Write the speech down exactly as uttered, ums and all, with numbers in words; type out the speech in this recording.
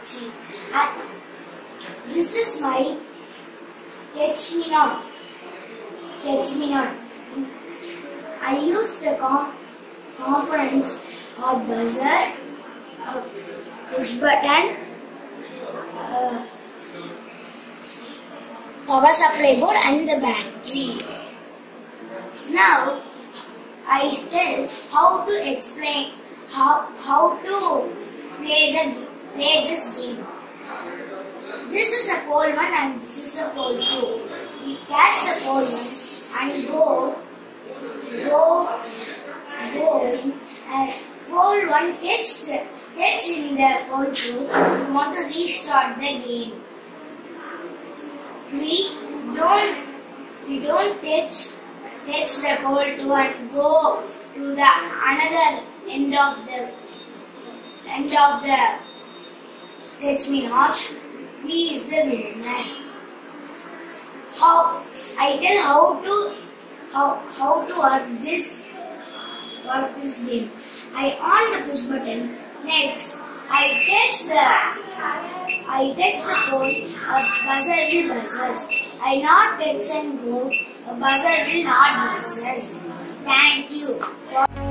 itchy. And this is my touch me not. Touch me not. I use the com components of buzzer, uh, push button, uh, power supply board and the battery. Now I tell how to explain how how to play the play this game. This is a pole one and this is a pole two. We catch the pole one and go go go in and pole one touch the touch in the pole two. We want to restart the game. We don't we don't touch touch the pole two and go to the another end of the end of the touch me not. He is the winner. How I tell how to how how to work this work this game. I on the push button. Next, I touch the I touch the pole. A buzzer will buzzes. I not touch and go. A buzzer will not buzzes. Thank you.